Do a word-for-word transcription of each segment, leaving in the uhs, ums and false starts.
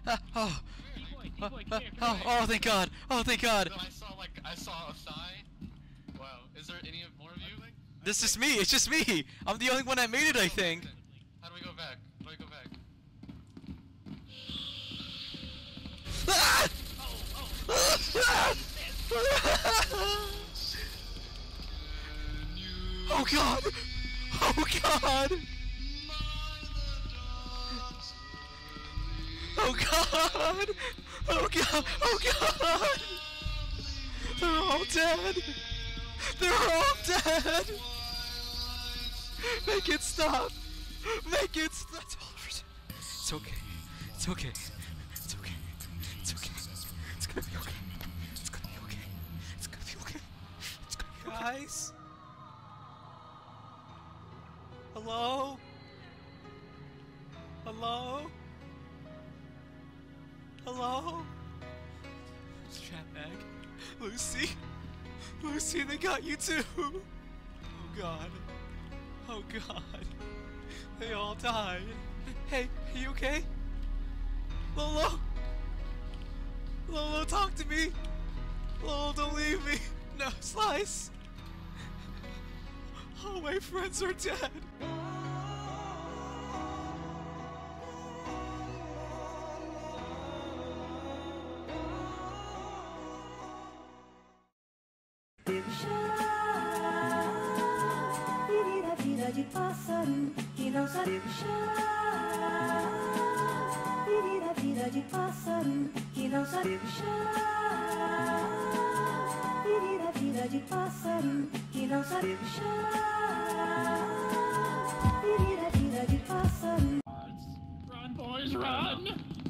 Oh. D-bois, D-bois, Oh, come here, come oh, here. oh, thank God! Oh, thank God! I saw like I saw a sign. Wow, is there any more of you? This is me. It's just me. I'm the only one that made it, I think. How do we go back? How do we go back? Ah! Oh God! Oh God! Oh God! Oh God! Oh God! They're all dead! They're all dead! Make it stop! Make it stop! It's okay. It's okay. It's okay. It's okay. It's gonna be okay. It's gonna be okay. It's gonna be okay. It's gonna be okay. Guys? Hello? Hello? Hello? Strap bag. Lucy? Lucy, they got you too! Oh God. Oh God. They all died. Hey, are you okay? Lolo! Lolo, talk to me! Lolo, don't leave me! No, Slice! All my friends are dead! Viver a vida de pássaro que não sabe puxar. Viver a vida de pássaro que não sabe puxar. Viver a vida de pássaro que não sabe puxar. Viver a vida de pássaro. Run, boys, run!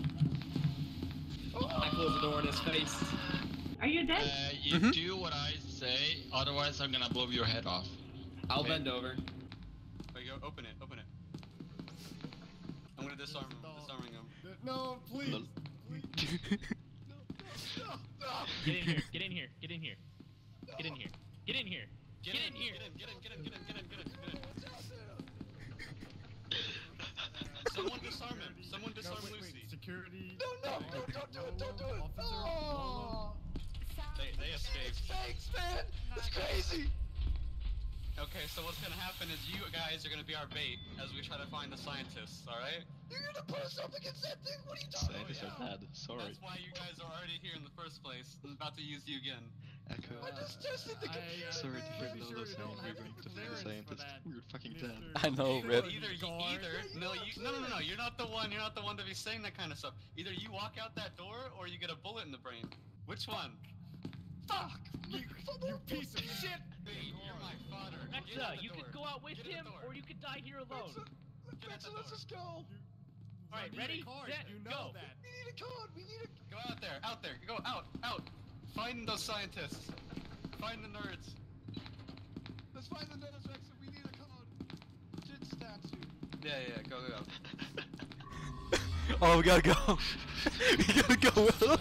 I close the door in his face. Are you dead? Uh, you Mm-hmm. do what I say, otherwise I'm gonna blow your head off. I'll Okay. bend over. There you go, open it, open it. I'm gonna disarm him, disarming him. No, please. please. No, no, no. Get in here, get in here, get in here. Get in here. Get in here. Get, Get in, in here. Get in, get in, get in, get in, get in, get in, get in. What's out there? Someone disarm him. Someone No, disarm wait, wait, Lucy. security. No, no, no, don't, don't do it, don't do it. Officer, Oh. They, they escaped. Thanks, man. It's crazy. Okay, so what's gonna happen is you guys are gonna be our bait as we try to find the scientists, alright? You're gonna put us up against that thing? What are you talking Scientists about? are dead, sorry. That's why you guys are already here in the first place. I'm about to use you again. Echo. I just tested the I, computer. uh, Sorry to hear Pretty Lolo sure saying don't we're have going to find a clearance for scientist. that, We're fucking Mister dead. I know, Rip. Either, you, either, no, you, no, no, no, no, you're not the one, you're not the one to be saying that kind of stuff. Either you walk out that door, or you get a bullet in the brain. Which one? Fuck! You, you piece of shit! Hey, you're my fodder. Get in Exa, the you door. could go out with Get in him, the door. or you could die here alone. Get in the let's door. just go. Alright, We need ready, a card. set, you know go. that. We need a code. We need a. Go out there, out there, go out, out. Find those scientists. Find the nerds. Let's find the Dennis Rex. We need a code. Shit statue. Yeah, yeah, go, go, go. Oh, we gotta go. We gotta go, Will.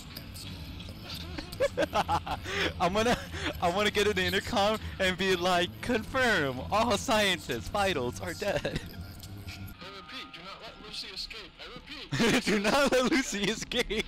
I'm gonna, I wanna get an intercom and be like, confirm, all scientists, vitals are dead. I repeat, do not let Lucy escape. I repeat. Do not let Lucy escape.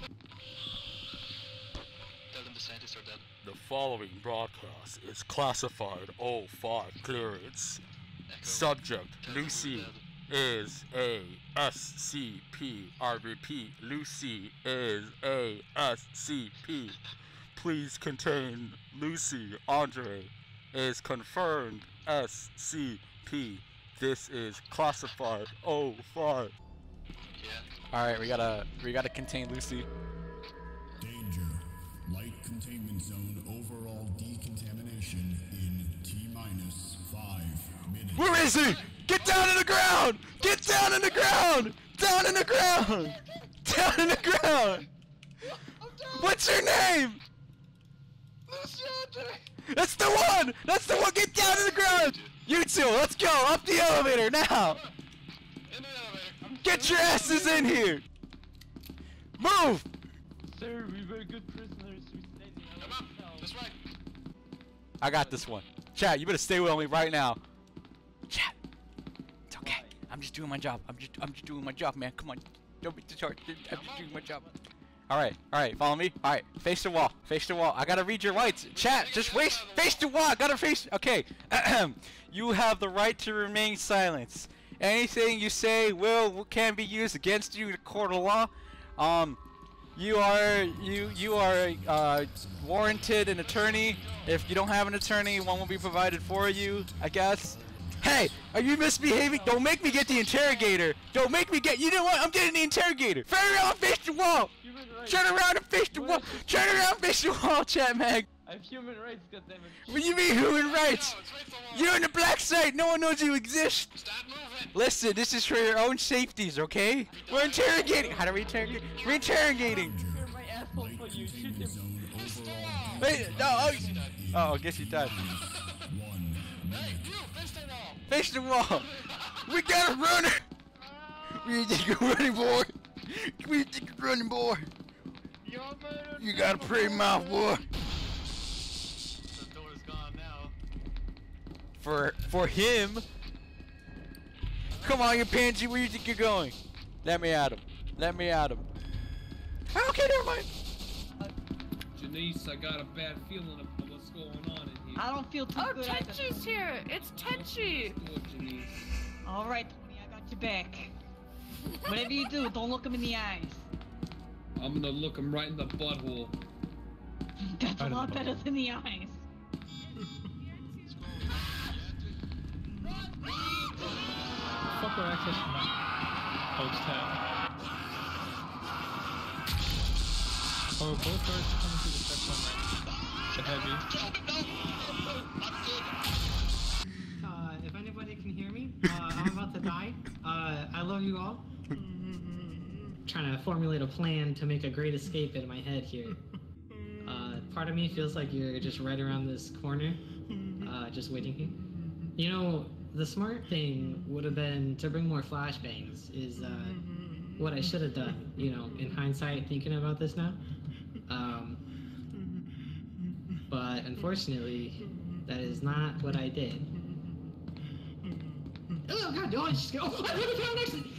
Tell them the scientists are dead. The following broadcast is classified O five clearance. Echo. Subject, Tell them Lucy we're dead. is a S C P. I repeat, Lucy is a S C P. Please contain Lucy Andre is confirmed S C P. This is classified O five. Yeah. Alright, we gotta we gotta contain Lucy. Danger. Light containment zone overall decontamination in T minus five minutes. Where is he? Get down in the ground! Get down in the ground! Down in the ground! Down in the ground! What's your name? Lucy Andre. That's the one! That's the one! Get down to the ground! You two, let's go! Up the elevator now! In the elevator. Get your asses in here! Move! Sir, we were good prisoners. We stayed in Come on. This way. I got this one. Chat, you better stay with me right now. Chat, it's okay. I'm just doing my job. I'm just I'm just doing my job, man. Come on. Don't be discharged. I'm just doing my job. Alright, alright, follow me. Alright, face the wall. Face the wall. I gotta read your rights. Chat, just wait. Face the wall. I gotta face. Okay. You have the right to remain silent. Anything you say will can be used against you in a court of law. Um, you are you you are uh, warranted an attorney. If you don't have an attorney, one will be provided for you, I guess. Hey, are you misbehaving? Don't make me get the interrogator. Don't make me get. You know what? I'm getting the interrogator. Turn around, face the wall. Turn around and face the wall. Turn around, face the wall, chat mag. I have human rights, goddammit. What do you mean human rights? You're in the black site. No one knows you exist. Stop moving. Listen, this is for your own safeties, okay? We're interrogating. How do we interrogate? We're interrogating. You're my asshole for you. Shoot him. Wait, no. Oh, oh, I guess you died. Hey, you, face the wall. Face the wall. We got a runner. We take a running boy. We take a running boy. You got a pretty mouth, boy. The door's gone now. For for him. Come on, you pansy. Where you think you're going? Let me at him. Let me at him. Okay, never mind. Janice, I got a bad feeling about what's going on in here. I don't feel too Oh, good. either. Tenchi's here! It's Tenchi! What's good, Janice? All right, Tony, I got your back. Whatever you do, don't look him in the eyes. I'm gonna look him right in the butthole. That's a lot better than the eyes. Fuck our access to my host tab. Oh, both guards coming through the checkpoint right. The heavy. Uh, if anybody can hear me, uh, I'm about to die. Uh, I love you all. Trying to formulate a plan to make a great escape in my head here. Uh, part of me feels like you're just right around this corner, uh, just waiting here. You know, the smart thing would have been to bring more flashbangs, is uh, what I should have done, you know, in hindsight, thinking about this now. Um, but unfortunately, that is not what I did. Oh god, no, I just go. Oh, I really found next to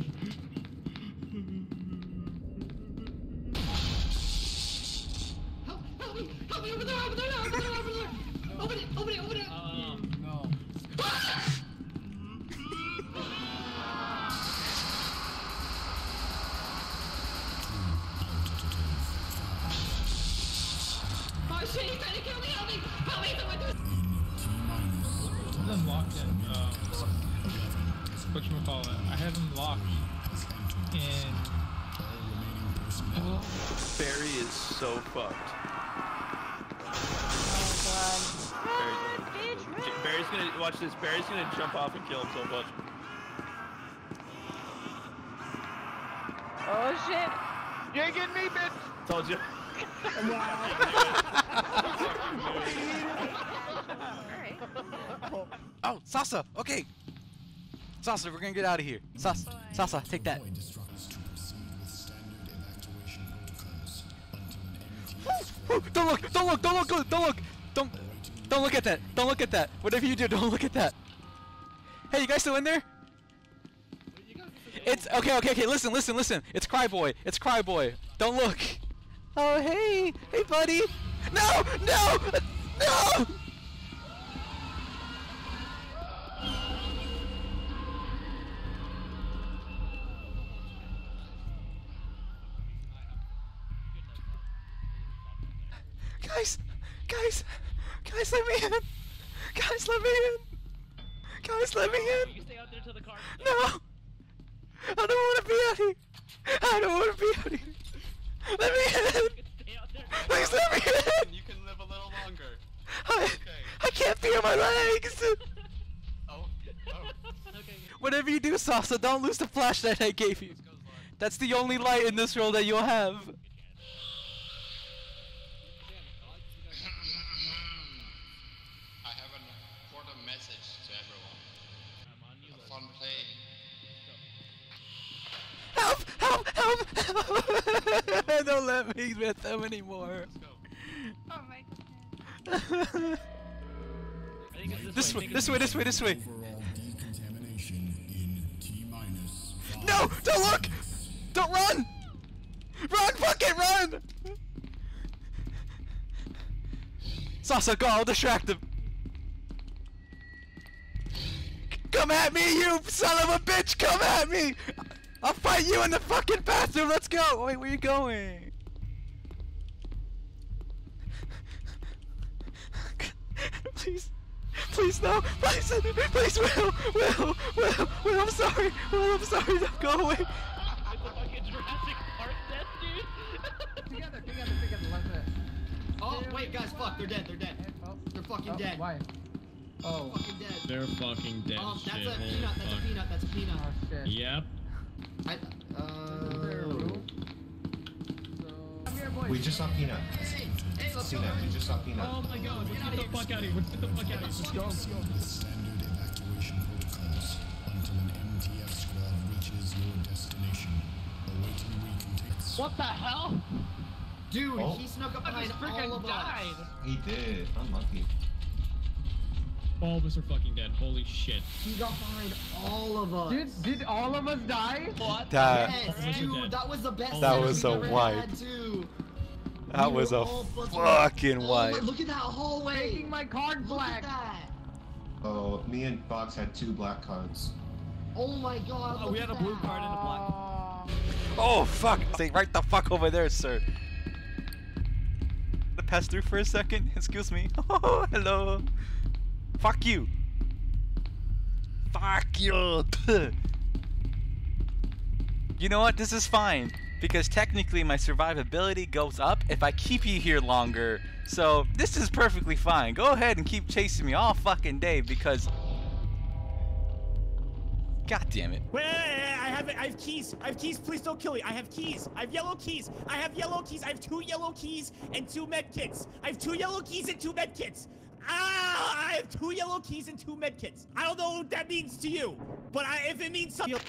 Help, help me, help me over there, over there, over there, over there. Open it, open it, open it. Um, no. Oh shit, he's trying to kill me, help me, help me, someone do it. I have them locked in, um, whatchamacallit, I have them locked in... Oh, Barry is so fucked. Barry's gonna, J- Barry's gonna, watch this, Barry's gonna jump off and kill himself, watch. Oh shit! You ain't getting me, bitch! Told you. Oh, Sasa. Okay. Sasa, we're gonna get out of here. Sasa, Sasa, take that. Don't look! Don't look! Don't look! Don't look! Don't! Don't look at that! Don't look at that! Whatever you do, don't look at that! Hey, you guys still in there? It's okay, okay, okay. Listen, listen, listen. It's Cryboy. It's Cryboy. Don't look. Oh, hey, hey, buddy. No, no, no. Guys, guys, guys, let me in. Guys, let me in. Guys, let me in. You stay out there till the car. No. I don't want to be out here. I don't want to be out here. Let me in. Please let me in. You can live a little longer. I, Okay. I can't feel my legs. Oh, oh. Okay. Whatever you do, Sasa, don't lose the flashlight I gave you. That's the only light in this world that you'll have. I have an important message to everyone. I'm on you. Have fun playing. Help! Help! Help! Don't let me with them anymore. Oh my goodness. I think it's This this, way, way. this way, this way, this way. Overall decontamination in T minus five No! Don't look! Don't run! Run, fucking run! Sasa, go, I'll distract him. Come at me, you son of a bitch! Come at me! I'll fight you in the fucking bathroom, let's go! Wait, where you going? Please. Please, no! Please! Please, Will! Will! Will! Will, I'm sorry! Will, I'm sorry! Don't go away! It's a fucking Jurassic Park death, dude! Together, together, together, let's do it. Oh, wait, guys, fuck, they're dead, they're dead. Oh. They're fucking Oh, dead. why? Oh. They're fucking dead. They're fucking dead. Um, that's shit. a Holy peanut, that's fuck. a peanut, that's a peanut. Oh, shit. Yep. I, uh... We just saw Peanut. Hey, hey, let's go. Peanut, we just saw Peanut. Oh my god, let's get the fuck out of here. Let's get the fuck out of here. Let's go. Let's go. Standard evacuation protocols until an M T F squad reaches your destination. Awaiting recontainment. What the hell? Dude, Oh. he snuck up I behind just all freaking of died. us. He did. Unlucky. All of us are fucking dead. Holy shit. He got behind all of us. Did, did all of us die? What? That, Yes, dude, that was the best That setup was we've a ever wipe. had, too. that We was were a all fucking- fucking Oh wipe. my- Look at that hallway. Making my card Look black. at that. Oh, me and Fox had two black cards. Oh my god. Oh, look we had at a blue that. card and a black. Oh fuck! Stay right the fuck over there, sir. To pass through for a second. Excuse me. Oh, hello. Fuck you. Fuck you. You know what? This is fine because technically my survivability goes up if I keep you here longer. So this is perfectly fine. Go ahead and keep chasing me all fucking day because. God damn it. Wait, wait, wait, I have I have keys. I have keys. Please don't kill me. I have keys. I have yellow keys. I have yellow keys. I have two yellow keys and two med kits. I have two yellow keys and two med kits. Ah! I have two yellow keys and two med kits. I don't know what that means to you, but I, if it means something.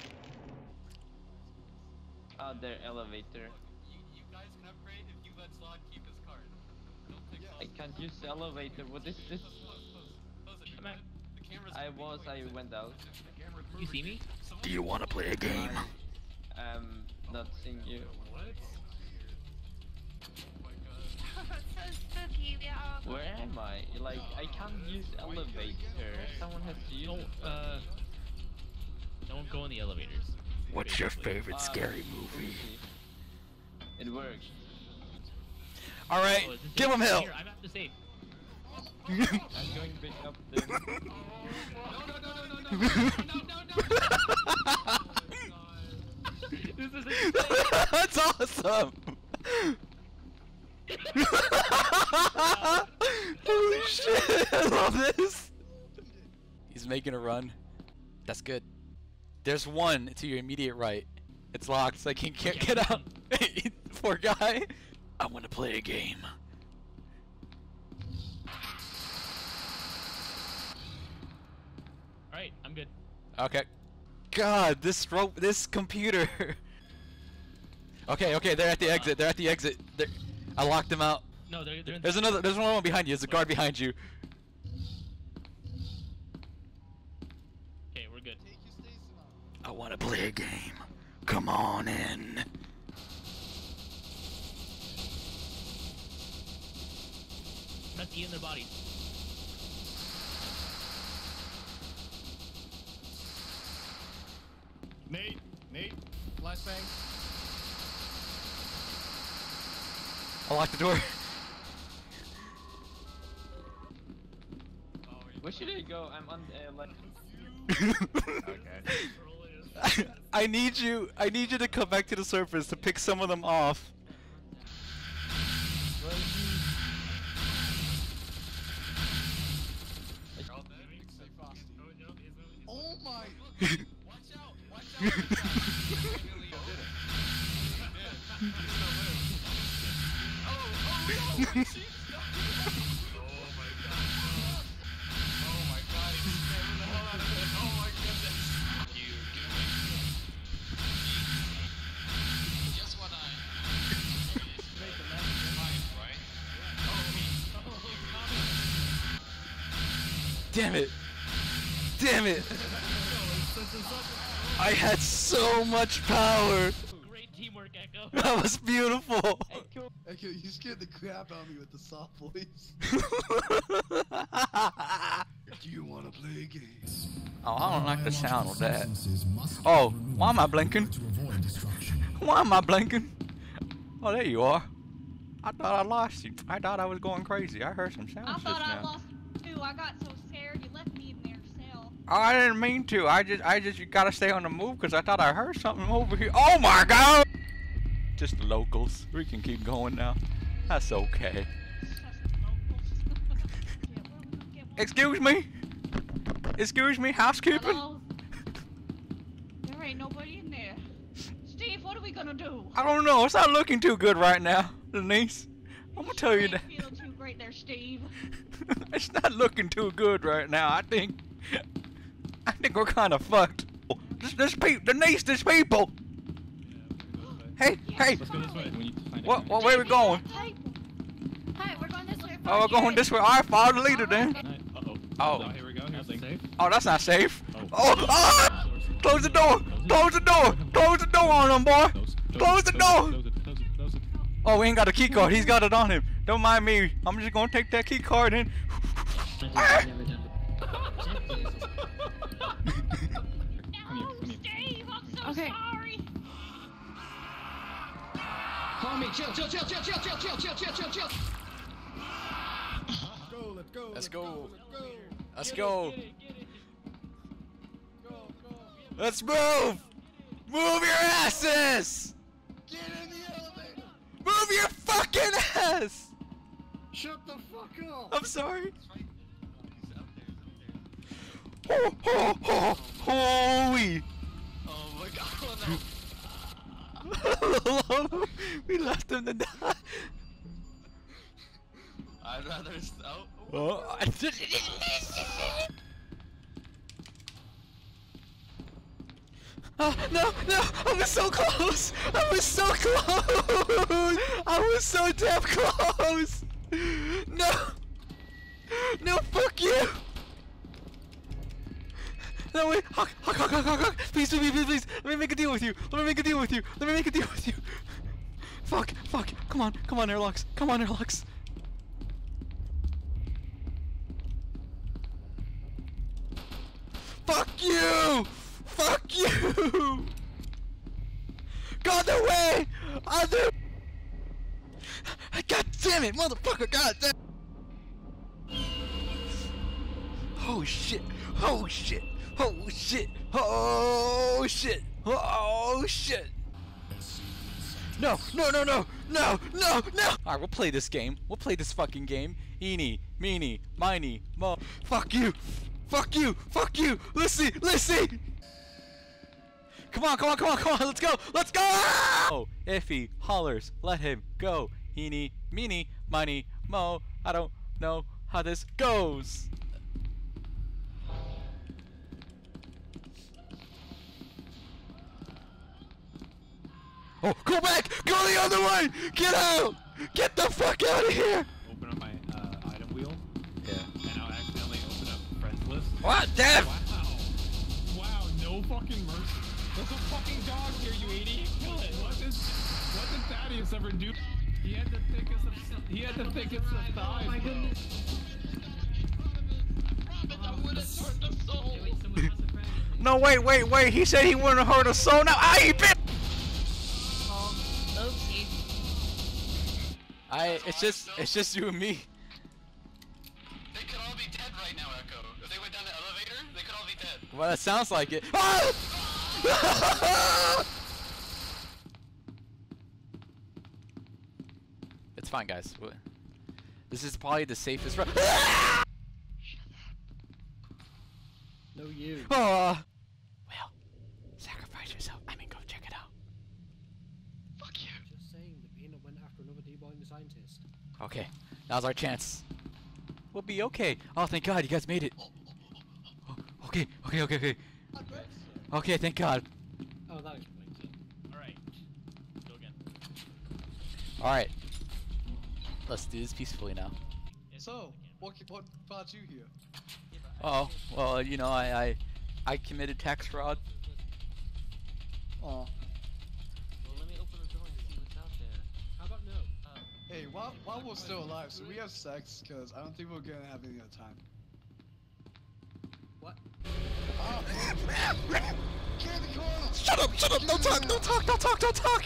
Oh, their elevator. You, you guys can upgrade if you let Slod keep his card. Don't take I can't use the elevator. What is this? Come on. The camera's I was. I went out. You see me? Do you want to play a game? Um, not seeing you. What? Where am I? Like, I can't use elevator. Someone has to use Don't, it. uh... Don't go in the elevators. What's your basically. favorite Uh, scary movie? It works. Alright, Oh, is this give it? him hell! Here, I'm at the safe. I'm going back up there. This is insane. That's awesome! Holy shit, I love this! He's making a run. That's good. There's one to your immediate right. It's locked, so I can't, can't get out. Poor guy. I want to play a game. Alright, I'm good. Okay. God, this rope, this computer. Okay, okay, they're at the exit. They're at the exit. They're, I locked them out. No, they're, they're in There's the- another. There's one behind you. There's a guard behind you. Okay, we're good. I want to play a game. Come on in. Press E in their bodies. Nate, Nate, flashbang. I locked the door. Where should I go? I'm on uh, like. I, I need you. I need you to come back to the surface to pick some of them off. Oh my! Watch out! Watch out! Oh, oh no! Oh my god! Oh my god! He's scaring the hell out of it! Oh my goodness! You doing? Guess what I... Fine, right? Damn it! Damn it! I had so much power. Great teamwork, Echo. That was beautiful. Echo, you scared the crap out of me with the soft voice. Do you want to play games? Oh, I don't like the sound of that. Oh, why am I blinking? Why am I blinking? Oh, there you are. I thought I lost you. I thought I was going crazy. I heard some sounds I just thought I now. lost you too. I got so scared you left me in there cell. Oh, I didn't mean to. I just, I just, you gotta stay on the move because I thought I heard something over here. Oh my God! Just the locals. We can keep going now. That's okay. Excuse me. Excuse me. Housekeeping. Hello? There ain't nobody in there. Steve, what are we gonna do? I don't know. It's not looking too good right now, Denise. I'm gonna tell you that. Feel too great there, Steve. It's not looking too good right now. I think, I think we're kind of fucked. This, this people, Denise, this people. Hey, hey. Let's go this way. We need to find What, what way we going? Hi, we're going this way. Oh, we're going this way. All right, follow the leader then. Uh-oh. Oh. No, here we go. Here's the safe. Oh, that's not safe. Oh, oh! Close the door. Close the door. Close the door on him, boy. Close the door. Close it, close it, close it. Oh, we ain't got a key card. He's got it on him. Don't mind me. I'm just gonna take that key card in. I've never done No, Steve, I'm so Okay. sorry. Call me. Chill, chill, chill, chill, chill, chill, chill, chill, chill, chill, chill. Let's go, Let's let's go. go. Let's Let's go. go. Go, go. Let's move. Move your asses. Get in the elevator. Move your fucking ass. Shut the fuck up. I'm sorry. Oh, oh, oh, holy. Oh my god, no. We left him to die. I'd rather oh. Oh, I did Oh, no, no, I was so close! I was so close! I was so damn close! No! No, fuck you! No, wait! Hawk, Hawk, Hawk, Hawk, Hawk, Hawk! Please, please, please, please! Let me make a deal with you! Let me make a deal with you! Let me make a deal with you! Fuck, fuck! Come on, come on, airlocks! Come on, airlocks! Fuck you! Fuck you! Go other way! Other. God damn it, motherfucker! God damn. Oh shit! Oh shit! Oh shit! Oh shit! Oh shit! No! No! No! No! No! No! No! All right, we'll play this game. We'll play this fucking game. Eeny, meeny, miny, mo. Fuck you! Fuck you! Fuck you! Let's see! Let's see! Come on! Come on! Come on! Come on! Let's go! Let's go! Oh, if he hollers, let him go. Eeny, meeny, miny, mo. I don't know how this goes. Oh, go back! Go the other way! Get out! Get the fuck out of here! Open up my uh, item wheel. Yeah. And I'll accidentally open up friends list. What? Damn! Wow. Wow, no fucking mercy. There's a fucking dog here, you idiot. Kill it. What did, what did Thaddeus ever do? He had the thickest of, he had the thickest of thighs. Oh my goodness. No, wait, wait, wait. He said he wouldn't hurt a soul. Now I ain't been. Oopsie. I. It's just. It's just you and me. They could all be dead right now, Echo. If they went down the elevator, they could all be dead. Well, that sounds like it. Ah! It's fine, guys. This is probably the safest route. No, you. Oh. Well, sacrifice yourself. I mean, go check it out. Fuck you. Just saying, the peanut went after another D-bois scientist. Okay, now's our chance. We'll be okay. Oh, thank God, you guys made it. Oh, okay, okay, okay, okay. Okay, thank God. Oh, that explains it. Alright. Go again. Alright. Let's do this peacefully now. So, what what brought you here? Oh, well, you know, I I, I committed tax fraud. Oh. Well, let me open while, while we're still alive, so we have sex, because I don't think we're gonna have any other time. What? Oh, get in the corner! Shut up! Shut up! Don't talk! Don't talk! Don't talk! Don't talk!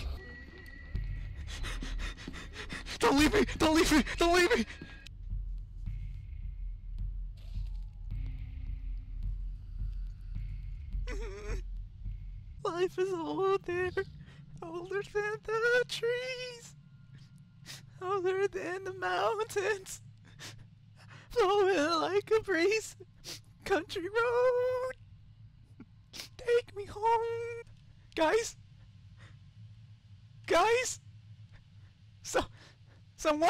Don't leave me! Don't leave me! Don't leave me! Life is older, older than the trees, older than the mountains, flowing like a breeze. Country road, take me home, guys. Guys, so, someone.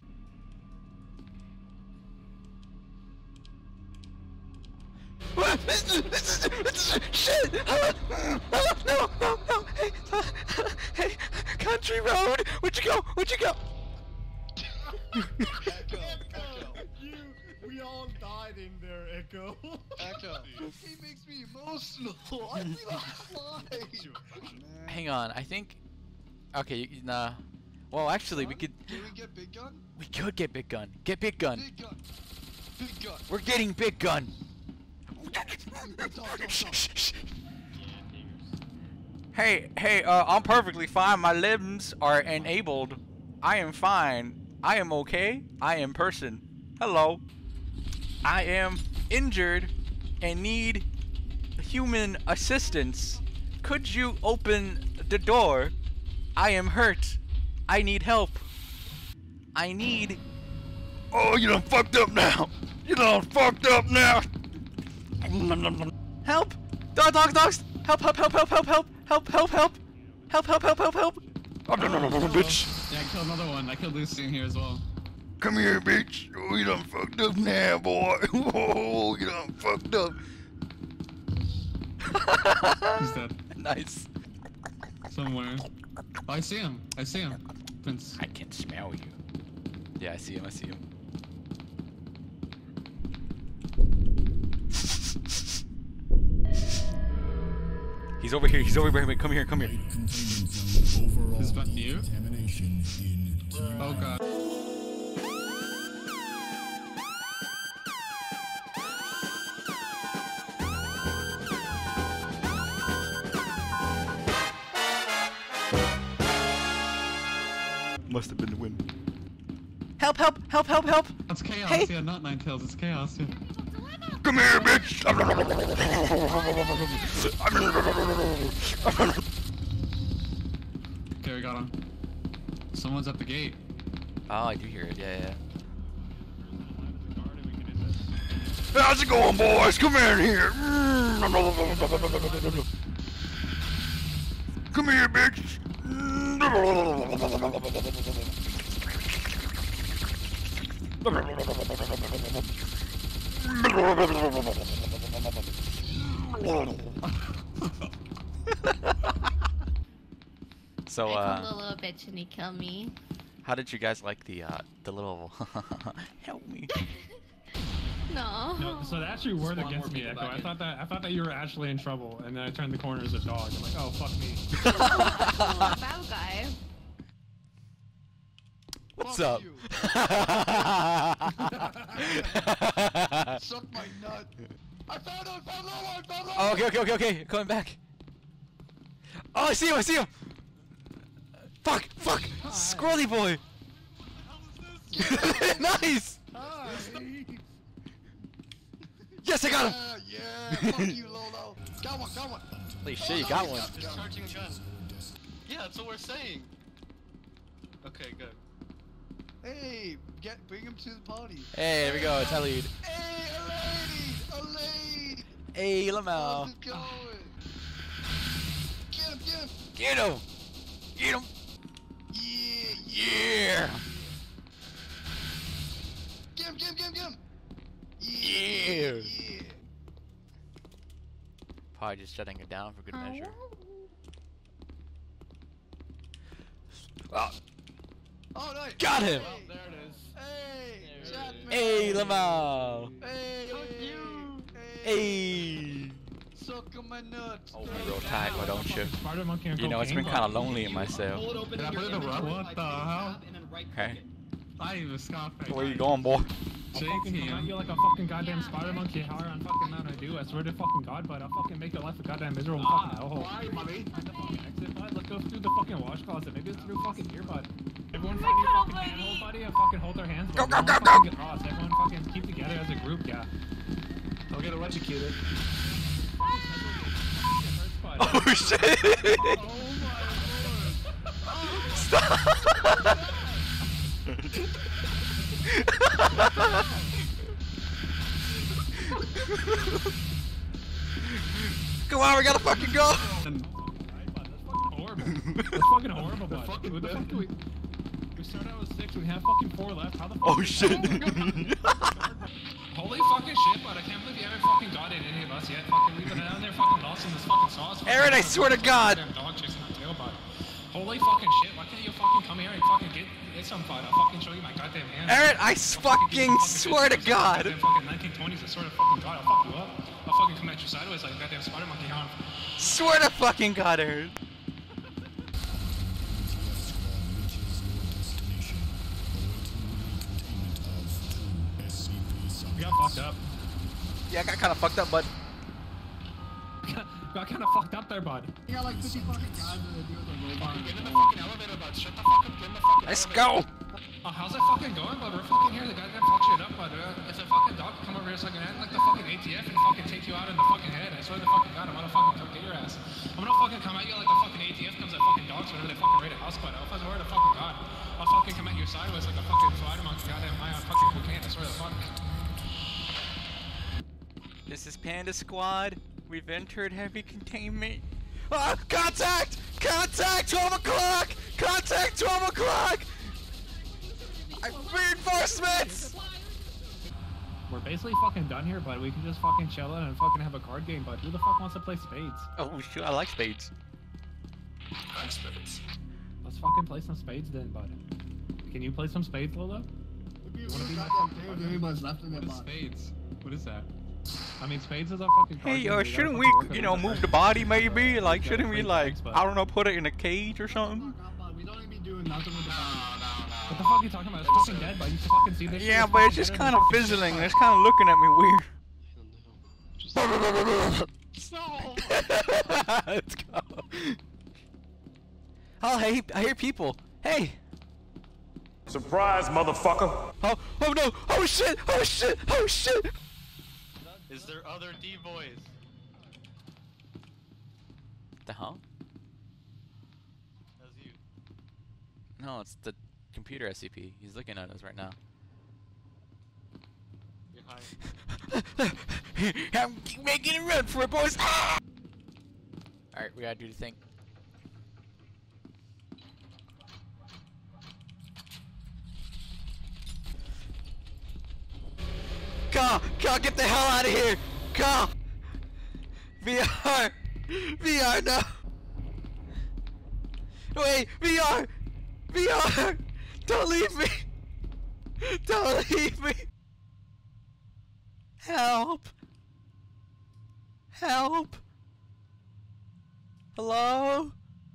Shit! No, no, no! Hey, uh, hey, country road! Where'd you go? Where'd you go? Echo, Echo. You, we all died in there, Echo. Echo. He makes me emotional. I feel alive. Hang on, I think. Okay, you, nah. Well, actually, we could. Can we get Big Gun? We could get Big Gun. Get Big Gun. Big Gun. Big Gun. We're getting Big Gun. Hey, hey, uh, I'm perfectly fine. My limbs are enabled. I am fine. I am okay. I am person. Hello. I am injured and need human assistance. Could you open the door? I am hurt. I need help. I need... Oh, you done fucked up now. You done fucked up now. Help! Dog, dogs, dogs! Help, help, help, help, help, help, help, help, help! Help, help, help, help, help! Oh, no, no, no, no, bitch! Yeah, I killed another one. I killed Lucy in here as well. Come here, bitch! Oh, you done fucked up now, boy! Oh, you done fucked up! He's dead. Nice. Somewhere. Oh, I see him. I see him. Prince. I can smell you. Yeah, I see him, I see him. He's over here, he's over here, come here, come here. Is that you? Oh god. Must have been the wind. Help, help, help, help, help! It's chaos, Hey. yeah, not nine tails, it's chaos, yeah. Come here, bitch! Okay, we got him. Someone's at the gate. Oh, I do hear it, yeah, yeah. How's it going, boys? Come in here! Come here, bitch! So, I uh, killed a little bitch and he killed me. how did you guys like the, uh, the little help me? No. No, so they actually were Spawn against more me, people Echo. back I in. thought that I thought that you were actually in trouble, and then I turned the corner as a dog. I'm like, oh fuck me. Oh, bad guy. What's Fuck up? you. Suck my nut. I found him! I found Lola! I found Lola! Oh, okay, okay, okay, okay, coming back. Oh, I see him, I see him! Fuck, fuck! Squirrely boy! Nice! Hi. Yes, I got him! Yeah, yeah, fuck you, Lolo. Got one, got one. Holy shit, you got one. Discharging a gun. Yeah, that's what we're saying. Okay, good. Hey, get bring him to the party. Hey, there we go, it's Elliot. Hey, a lady, a lady. Hey, Lamau. How's it going? Get him, get him. Get him! Get him! Yeah, Yeah! get him, get him, get him, get him. Yeah! Yeah. Probably just shutting it down for good measure. Oh, Oh, nice. got him! Well, there it is. Hey, Chapman. Hey, Lamau! Hey, Fuck you. Hey! Suck on my nuts. Oh, real tight, why don't you? Spider monkey and You know, it's been cocaine. kind of lonely in myself. Hold open Did I in put your it in the image rub? mode What by the clicking hell? tab and then right Okay. click it. I even scoffed. Where you going, boy? Jake, I'll fucking come at you like a fucking goddamn spider monkey higher on fucking Mount I do. I swear to fucking God, bud. I'll fucking make your life a goddamn miserable Ah, fucking hellhole. why, buddy? Find the fucking exit, bud. Let's go through the fucking wash closet. Maybe it's through fucking here, bud. Everyone find your fucking handhold, buddy, and fucking hold their hands. Go, go, go, go! Get lost. Everyone fucking keep together as a group, yeah. Don't get electrocuted. Oh shit! Oh my lord! Stop! Come on, we gotta fucking go! Horrible. That's fucking horrible, bud. fucking What the dead. fuck do we... We started out with six, we have fucking four left. How the fuck... Oh shit! Holy fucking shit, bud. I can't believe you haven't fucking got in any of us yet. Fucking leaving it down there fucking lost in this fucking sauce. Aaron, I swear to God! Goddamn dog chasing my tail, bud. Holy fucking shit, why can't you fucking come here and fucking get, get some, bud? I'll fucking show you my goddamn hands. Aaron, I I'll fucking give you swear to shit. God! Goddamn fucking nineteen twenties, I swear to fucking God, I'll fuck you up. I'll fucking come at you sideways like a goddamn spider monkey on. Swear to fucking God, Aaron! You got fucked up. Yeah, I got kinda fucked up, bud. Got kinda fucked up there, bud. You got like fifty fucking guys in the deal with the robot. Get in the fucking elevator, bud. Shut the fuck up. Get in the fucking Let's elevator. go! Oh, how's it fucking going, bud? We're fucking here. The goddamn fuck shit up, bud. Uh, If a fucking dog could come over here so I can act like the fucking A T F and fucking take you out in the fucking head, I swear to fucking God, I'm gonna fucking come get your ass. I'm gonna fucking come at you like the fucking A T F comes at fucking dogs whenever they fucking raid a house, bud. If I swear to fucking God, I'll fucking come at you sideways like a fucking spider monkey, goddamn high on fucking cocaine. I swear to fuck. This is Panda Squad. We've entered heavy containment. Ah, contact! Contact! twelve o'clock! Contact! twelve o'clock! Reinforcements! We're basically fucking done here, bud. We can just fucking chill out and fucking have a card game, bud. Who the fuck wants to play spades? Oh shit, I like spades. I like spades. Let's fucking play some spades then, bud. Can you play some spades, Lola? You wanna be my fucking everybody's left in the What is box. spades? What is that? I mean, spades is a fucking card Hey, game. uh, We gotta shouldn't fucking we, work you it know, out. move the body maybe? Like, Yeah, shouldn't we, free like, sex, bud. I don't know, put it in a cage or something? We don't even be doing nothing with the body. What the fuck are you talking about? It's fucking dead, bud. You can fucking see this shit. Yeah, It's but fucking it's just dead kind and of fucking shit, fizzling. bud. It's kind of looking at me weird. No! Let's go. Oh, hey, I hear people. Hey. Surprise, motherfucker! Oh, oh no! Oh shit! Oh shit! Oh shit! Is there other D-bois? The hell? That's you. No, it's the computer S C P. He's looking at us right now. You're hiding. I'm making a run for it, boys! Ah! Alright, we gotta do the thing. Go! Go! Get the hell out of here! Go! V R! V R, no! Wait! V R! V R! Don't leave me! Don't leave me! Help! Help! Hello?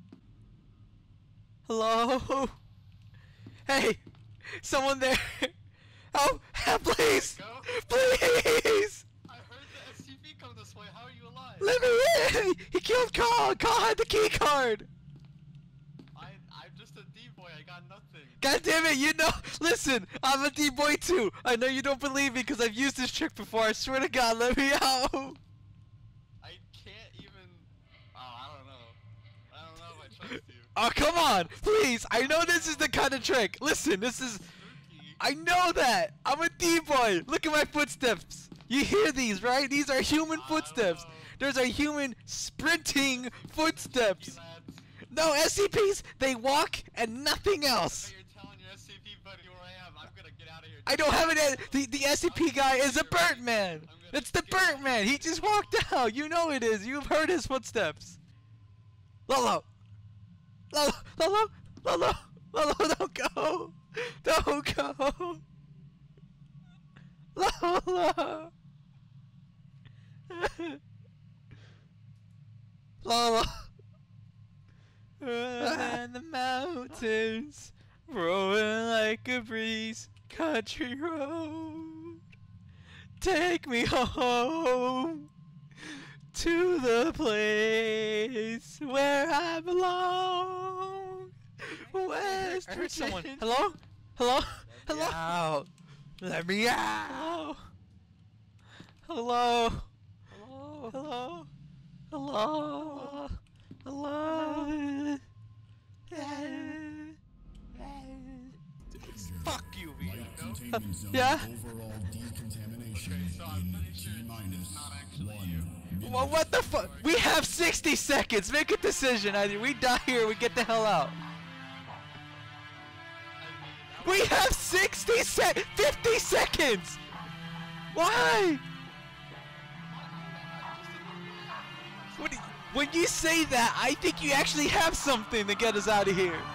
Hello? Hey! Someone there! Help! Help, please! Please! I heard the S C P come this way. How are you alive? Let me in! He killed Carl! Carl had the key card! I, I'm just a D-boy. I got nothing. God damn it, you know, listen, I'm a D-boy too. I know you don't believe me because I've used this trick before. I swear to God, let me out. I can't even. Oh, I don't know. I don't know if I trust you. Oh, come on, please. I know this is the kind of trick. Listen, this is, I know that. I'm a D-boy. Look at my footsteps. You hear these, right? These are human footsteps. Those are human sprinting footsteps. No, S C Ps, they walk and nothing else. I don't have it. The, the S C P guy is a burnt man. It's the burnt man. He just walked out. You know it is. You've heard his footsteps. Lolo. Lolo. Lolo. Lolo. Lolo, don't go. Don't go. Lolo. Lolo. And the mountains Rolling like a breeze, country road. Take me home to the place where I belong. West I heard someone. Virginia. Hello? Hello? Hello? Let me out. Hello? Hello? Hello? Hello? Hello? Hello? Fuck you, Vito. Yeah? Overall decontamination in T minus one. Well, what the fuck? We have sixty seconds. Make a decision. Either we die here or we get the hell out. We have sixty sec- fifty seconds! Why? What do you, when you say that, I think you actually have something to get us out of here.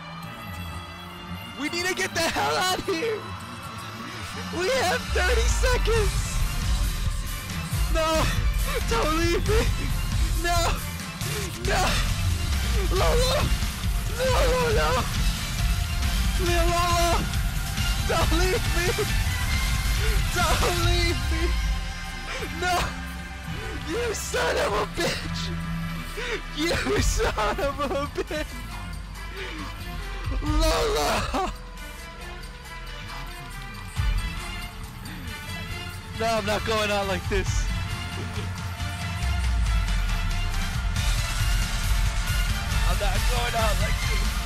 We need to get the hell out of here. We have thirty seconds. No, don't leave me. No, no, Lolo, no, no, no. Lolo, don't leave me. Don't leave me. No, you son of a bitch. You son of a bitch. Lola! No, I'm not going out like this. I'm not going out like this.